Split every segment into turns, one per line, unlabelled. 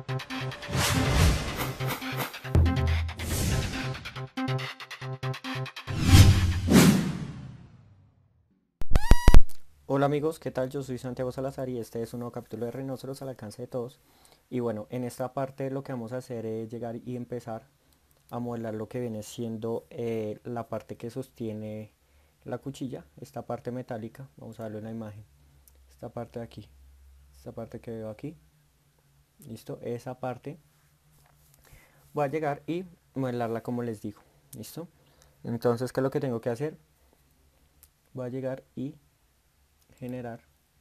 Hola amigos, ¿qué tal? Yo soy Santiago Salazar y este es un nuevo capítulo de Rinoceros al alcance de todos. Y bueno, en esta parte lo que vamos a hacer es llegar y empezar a modelar lo que viene siendo la parte que sostiene la cuchilla, esta parte metálica. Vamos a darle una imagen. Esta parte de aquí, esta parte que veo aquí, listo, esa parte voy a llegar y modelarla como les digo, listo. Entonces, ¿qué es lo que tengo que hacer? Voy a llegar y generar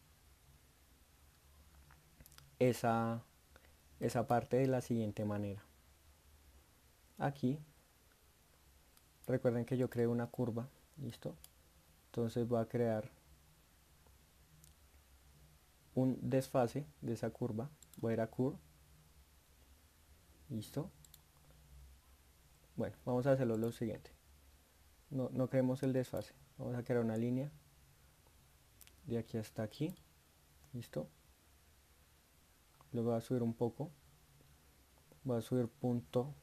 esa, esa parte de la siguiente manera. Aquí recuerden que yo creo una curva, listo. Entonces voy a crear un desfase de esa curva. Voy a ir a curve, listo. Bueno, vamos a hacerlo lo siguiente. No creemos el desfase. Vamos a crear una línea de aquí hasta aquí, listo. Luego voy a subir un poco. Voy a subir punto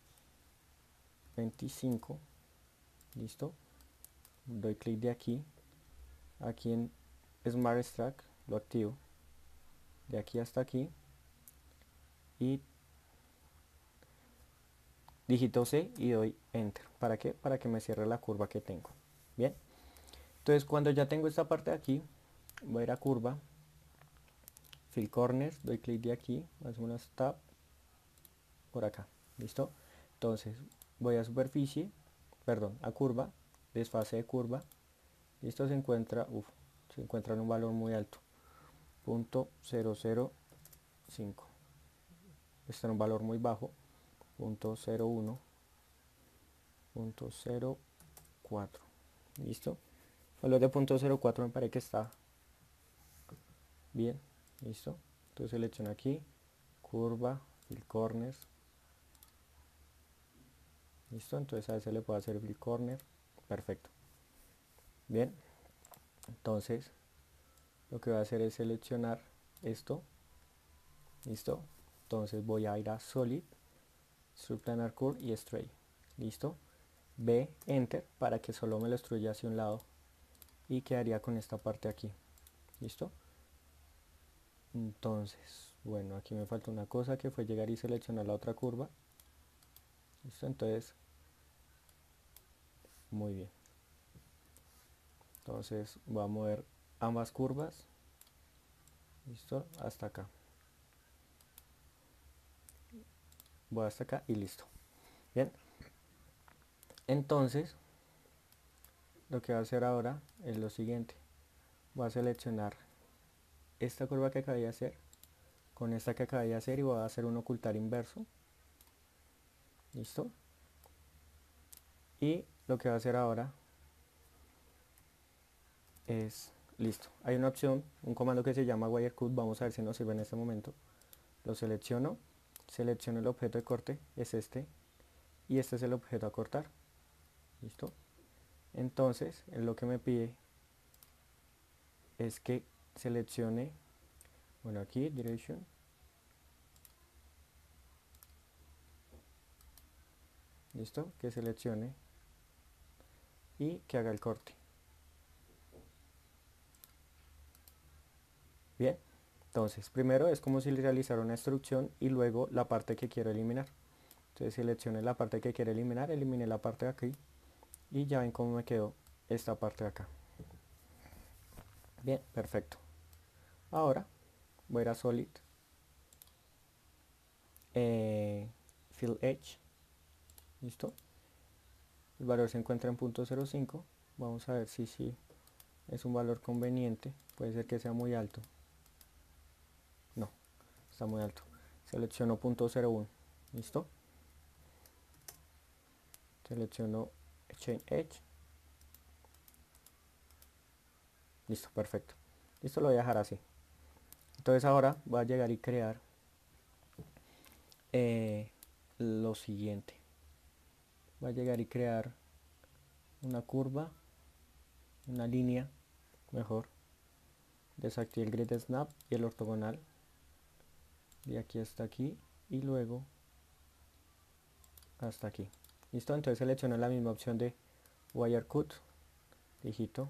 25, listo. Doy clic de aquí. Aquí en Smart Extract lo activo. De aquí hasta aquí. Y dígito C y doy Enter. ¿Para qué? Para que me cierre la curva que tengo. Bien. Entonces cuando ya tengo esta parte de aquí, voy a ir a curva, Fill Corners, doy clic de aquí, hacemos Tab por acá. ¿Listo? Entonces voy a superficie, perdón, a curva, desfase de curva. Listo, se encuentra en un valor muy alto. Punto 005. Está en un valor muy bajo. Punto 01. Punto 04. ¿Listo? Valor de punto 04 me parece que está bien. ¿Listo? Entonces selecciono aquí, curva, fill corners. ¿Listo? Entonces a ese le puedo hacer fill corner. Perfecto. Bien. Entonces lo que voy a hacer es seleccionar esto. ¿Listo? Entonces voy a ir a solid, subplanar curve y stray. ¿Listo? B, enter, para que solo me lo extruya hacia un lado y quedaría con esta parte aquí. ¿Listo? Entonces, bueno, aquí me falta una cosa que fue llegar y seleccionar la otra curva. ¿Listo? Entonces, muy bien. Entonces voy a mover ambas curvas. ¿Listo? Hasta acá. Voy hasta acá y listo. Bien. Entonces, lo que voy a hacer ahora es lo siguiente. Voy a seleccionar esta curva que acabé de hacer con esta que acabé de hacer y voy a hacer un ocultar inverso. ¿Listo? Y lo que voy a hacer ahora es, listo, hay una opción, un comando que se llama wirecut, vamos a ver si nos sirve en este momento. Lo selecciono, selecciono el objeto de corte, es este, y este es el objeto a cortar. ¿Listo? Entonces, lo que me pide es que seleccione, bueno, aquí, direction, ¿listo? Que seleccione y que haga el corte. Bien, entonces, primero es como si realizara una instrucción y luego la parte que quiero eliminar. Entonces seleccione la parte que quiero eliminar, elimine la parte de aquí y ya ven cómo me quedó esta parte de acá. Bien, perfecto. Ahora voy a ir a Solid, Fill Edge, ¿listo? El valor se encuentra en .05. Vamos a ver si es un valor conveniente. Puede ser que sea muy alto. No, está muy alto. Selecciono .01, ¿listo? Selecciono Chain Edge. Listo, perfecto. Listo, lo voy a dejar así. Entonces ahora voy a llegar y crear lo siguiente. Voy a llegar y crear una curva, una línea, mejor. Desactivé el grid snap y el ortogonal. De aquí hasta aquí. y luego hasta aquí. ¿Listo? Entonces selecciono la misma opción de Wirecut, digito,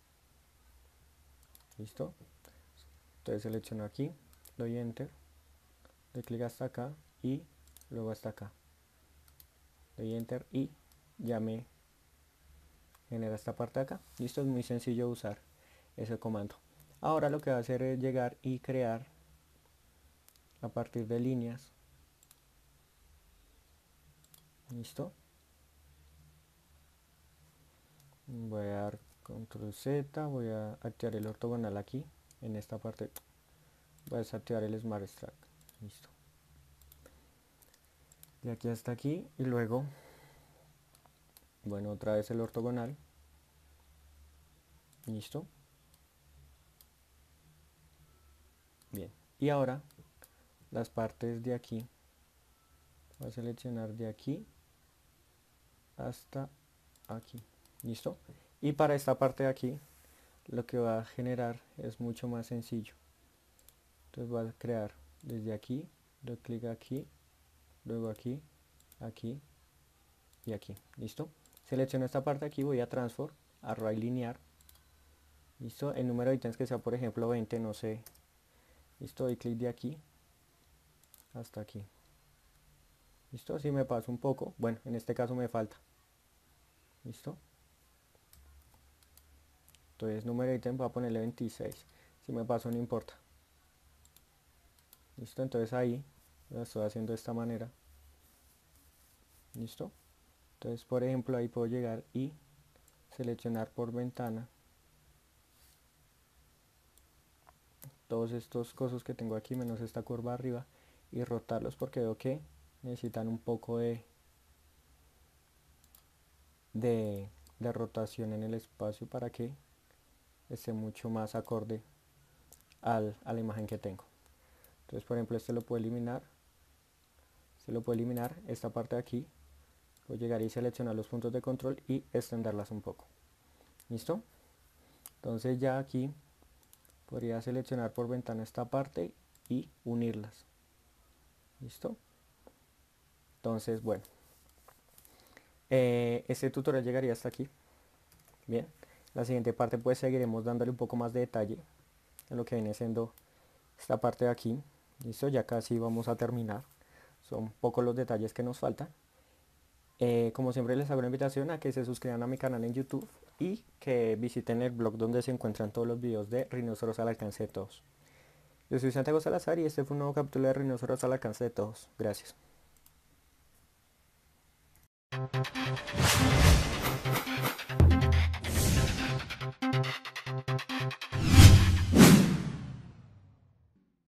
¿listo? Entonces selecciono aquí, doy Enter, doy clic hasta acá y luego hasta acá. Doy Enter y ya me genera esta parte de acá. Listo, es muy sencillo usar ese comando. Ahora lo que va a hacer es llegar y crear a partir de líneas. Listo. Voy a dar control Z, voy a activar el ortogonal aquí, en esta parte. Voy a desactivar el Smart Extract. Listo. De aquí hasta aquí y luego, bueno, otra vez el ortogonal. Listo. Bien. Y ahora las partes de aquí. Voy a seleccionar de aquí hasta aquí. Listo. Y para esta parte de aquí, lo que va a generar es mucho más sencillo. Entonces voy a crear desde aquí, doy clic aquí, luego aquí, aquí y aquí. ¿Listo? Selecciono esta parte aquí, voy a transform, array linear. ¿Listo? El número de ítems que sea, por ejemplo, 20, no sé. ¿Listo? Doy clic de aquí hasta aquí. ¿Listo? Si me paso un poco, bueno, en este caso me falta. ¿Listo? Entonces número de ítem voy a ponerle 26. Si me paso no importa. ¿Listo? Entonces ahí lo estoy haciendo de esta manera. ¿Listo? Entonces por ejemplo ahí puedo llegar y seleccionar por ventana todos estos cosas que tengo aquí menos esta curva arriba y rotarlos porque veo que necesitan un poco de rotación en el espacio para que esté mucho más acorde a la imagen que tengo. Entonces por ejemplo este lo puedo eliminar, esta parte de aquí, puedo llegar y seleccionar los puntos de control y extenderlas un poco. ¿Listo? Entonces ya aquí podría seleccionar por ventana esta parte y unirlas. ¿Listo? Entonces bueno, este tutorial llegaría hasta aquí. Bien, la siguiente parte pues seguiremos dándole un poco más de detalle en lo que viene siendo esta parte de aquí. Listo, ya casi vamos a terminar, son pocos los detalles que nos faltan. Como siempre les hago una invitación a que se suscriban a mi canal en YouTube y que visiten el blog donde se encuentran todos los videos de Rinoceros al alcance de todos. Yo soy Santiago Salazar y este fue un nuevo capítulo de Rinoceros al alcance de todos. Gracias.